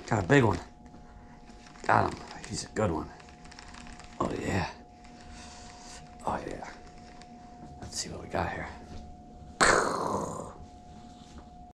Got a big one. Got him. He's a good one. Oh, yeah. Oh, yeah. Let's see what we got here.